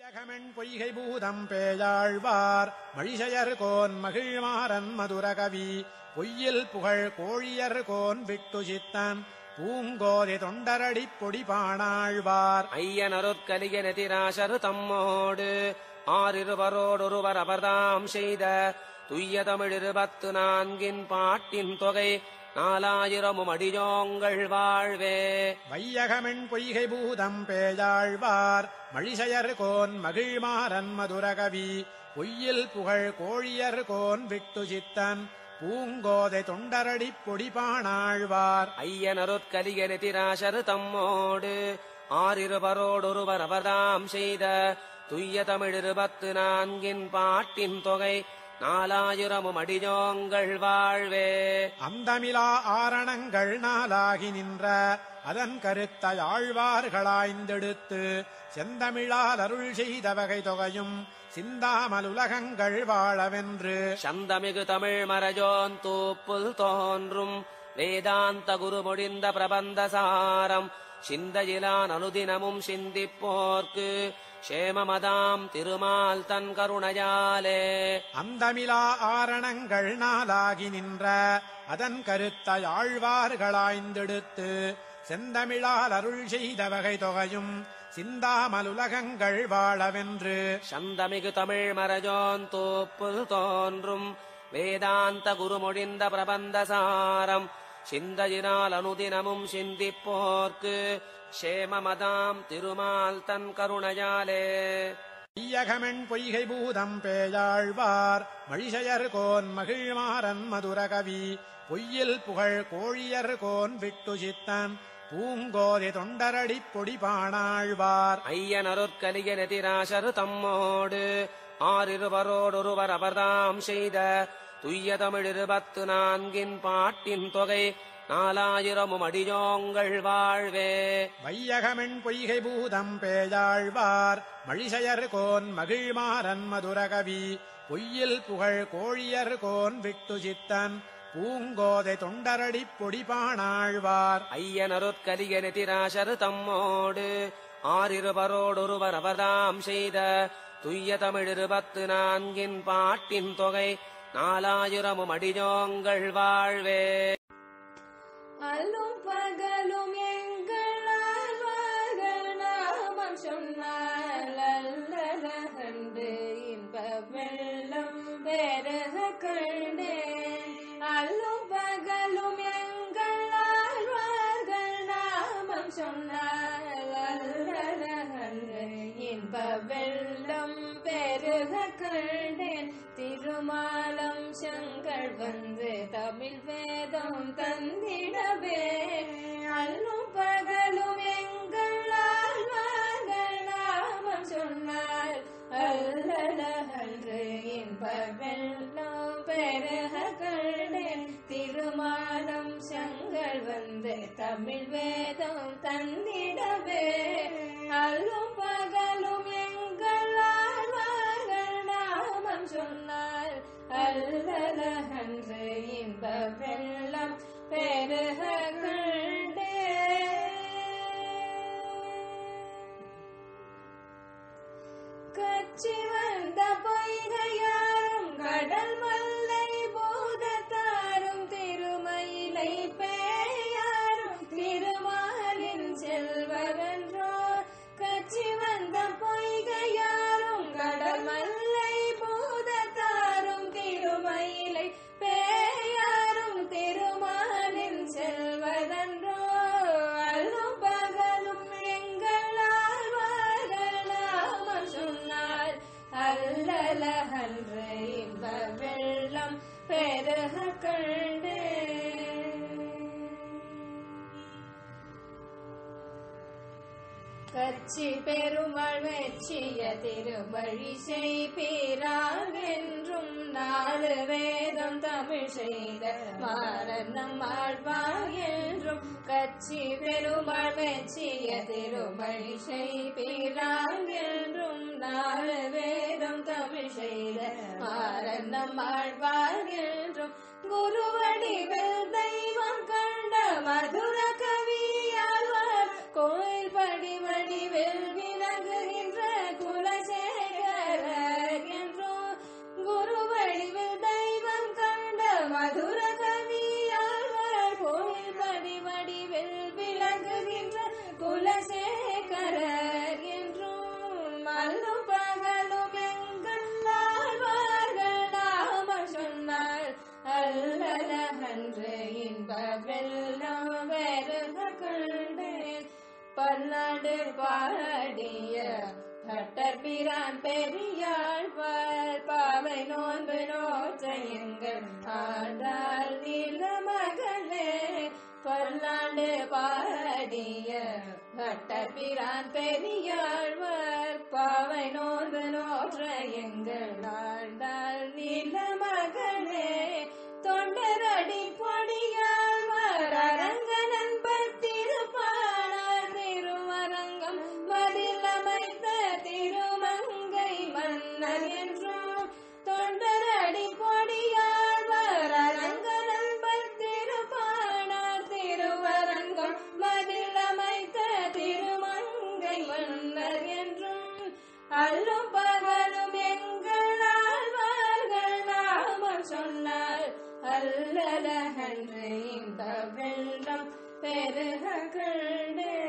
வையகமென் பொய்கை பூதம் பேயாழ்வார் மழிசையர்கோன் மகிழ்மாறன் மதுரகவி பொய்யில் புகழ் கோழியர் கோன் விட்டு சித்தன் பூங்கோதை தொண்டரடிப் பொடிபாணாழ்வார் ஐயனருட்கலியனெதிராசரு தம்மோடு ஆறிருவரோடொருவர் அவர்தாம் செய்த துய்ய தமிழ் 24 பாட்டின் தொகை 4000 அடியோங்கள் வாழ்வே. வையகமென் பொய்கை பூதம் பேயாழ்வார் மழிசையர்கோன் மகிழ்மாறன் மதுரகவி பொய்யில் புகழ் கோழியர் கோன் விட்டு சித்தன் பூங்கோதை தொண்டரடிப் பொடிபாணாழ்வார் ஐயனருட்கலியனெதிராசரு தம்மோடு ஆறிருவரோடொருவர் அவர்தாம் செய்த துய்ய தமிழ் 24 பாட்டின் தொகை 4000 அடியோங்கள் வாழ்வே. அந்தமிலா ஆரணங்கள் நாளாகி நின்ற அதன் கருத்தை ஆழ்வார்களாய்ந்தெடுத்து செந்தமிழால் அருள் செய்த வகை தொகையும் சிந்தாமல் உலகங்கள் வாழவென்று சந்தமிகு தமிழ் மரஜோன் தூப்புல் தோன்றும் வேதாந்த குரு முடிந்த பிரபந்தசாரம் சிந்தையிலான் அனுதினமும் சிந்திப்போர்க்கு சேமமதாம் திருமால் தன் கருணையாலே. அந்தமிலா ஆரணங்கள் நாளாகி நின்ற அதன் கருத்தை ஆழ்வார்களாய்ந்தெடுத்து செந்தமிழால் அருள் செய்த வகை தொகையும் சிந்தாமல் உலகங்கள் வாழவென்று சந்தமிகு தமிழ் மரஜோன் தூப்புல் தோன்றும் வேதாந்த குரு முடிந்த பிரபந்தசாரம் சிந்தையினால் அனுதினமும் சிந்திப்போர்க்கு சேமமதாம் திருமால் தன் கருணையாலே. வையகமென் பொய்கை பூதம் பேயாழ்வார் மழிசையர்கோன் மகிழ்மாறன் மதுரகவி பொய்யில் புகழ் கோழியர் கோன் விட்டு சித்தன் பூங்கோதை தொண்டரடிப் பொடிபாணாழ்வார் ஐயனருட்கலியனெதிராசரு தம்மோடு ஆறிருவரோடொருவர் அவர்தாம் செய்த துய்ய தமிழ் 24 பாட்டின் தொகை 4000 அடியோங்கள் வாழ்வே. வையகமென் பொய்கை பூதம் பேயாழ்வார் மழிசையர்கோன் மகிழ்மாறன் மதுரகவி பொய்யில் புகழ் கோழியர் கோன் விட்டு சித்தன் பூங்கோதை தொண்டரடிப் பொடிபாணாழ்வார் ஐயனருட்கலியனெதிராசரு தம்மோடு ஆறிருவரோடொருவர் அவர்தாம் செய்த துய்ய தமிழ் 24 பாட்டின் தொகை 4000 அடியோங்கள் வாழ்வே. அல்லும் பகலும் எங்கள் ஆழ்வார்கள் நாமம் சொன்னால் அல்லலகண்டு இன்ப வெள்ளம் பெருக கண்டேன். அல்லும் பகலும் எங்கள் ஆழ்வார்கள் நாமம் சொன்னால் அல்லலகண்டு இன்ப வெள்ளம் பெருக கண்டேன். திருமாலம் சங்கள் வந்து தமிழ் வேதம் தந்திடவே அல்லும் பகலும் எங்கள் ஆழ்வார்கள் நாமம் சொன்னால் அல்லலகன்று இன்ப வெள்ளம் பெருக கண்டேன். திருமாலம் சங்கள் வந்து தமிழ் வேதம் தந்திடவே அல்லும் பகலும் எங்கள் ஆழ்வார்கள் நாமம் சொன்னால் அல்லலகன்று இன்ப வெள்ளம் பெருக கண்டேன். கச்சி வந்த பொய்கையாரும் கடல் மல்லை பூதத்தாரும் திருமயிலை பேயாரும் திருமாலின் செல்வரென்றோ. கச்சி வந்த பொய்கையாரும் கடல் மல்லை பூதத்தாரும் திருமயிலை பேயாரும் திருமாலின் செல்வதன்றோ. அல்லும் பகலும் எங்கள் ஆழ்வார்கள் நாமம் சொன்னால் அல்லலகன்று இன்ப வெள்ளம் பெருக கண்டேன். கச்சி பெருமாள் வெற்றிய திருமழிசை பீரான் என்றும் 4 வேதம் தமிழ் செய்த மாறனம் ஆழ்வார் என்றும். கச்சி பெருமாள் வெற்றிய திருமழிசை பீரான் என்றும் 4 வேதம் தமிழ் செய்த மாறனம் ஆழ்வார் என்றும். குருவடிவில் தெய்வம் கண்ட மதுர கவியாழ்வார் கோயில் படிமடி வெல்விலகுகின்ற குலசே பாடிய பட்டர்பிரான் பெரியாழ்வார் பாவை நோன்பு நோற்ற எங்கள் ஆண்டாள் நீல மகளே பல்லாண்டு பாடிய பட்டர்பிரான் பெரியாழ்வார் பாவை நோன்பு நோற்ற எங்கள் ஆண்டாள் நீல மகளே தொண்டரடி பொடியாழ்வார் அரங்க நண்பர் திருப்பாணர் திருவரங்கம் மதில் அமைத்த திருமங்கை மன்னர் என்றும் தொண்டரடி பொடியாழ்வார் அரங்க நண்பர் திருப்பாணர் திருவரங்கம் மதில் அமைத்த திருமங்கை மன்னர் என்றும் அல்லும் பகலும் எங்கள் ஆழ்வார்கள் நாமம் சொன்னார் அல்லலகன்று இந்த வெள்ளம் பெருக கண்டு